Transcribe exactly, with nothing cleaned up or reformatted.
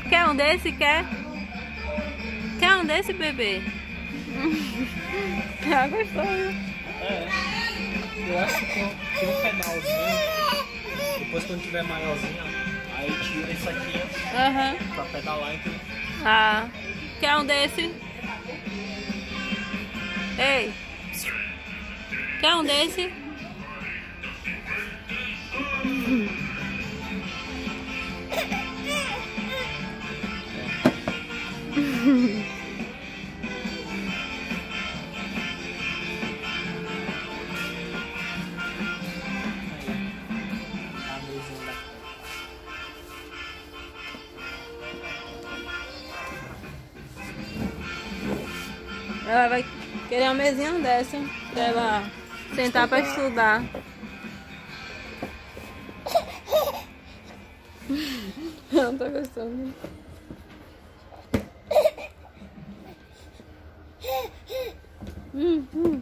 Quer um desse, quer? Quer um desse, bebê? Ah, gostou, viu? É. Eu acho que tem, tem um pedalzinho. Depois quando tiver maiorzinho, aí tira isso aqui, ó. Aham. Pra pedalar, então. Ah, quer um desse? Ei, quer um desse? Ela vai querer uma mesinha dessa pra ela sentar pra estudar. Ela não tá gostando. Hum, hum.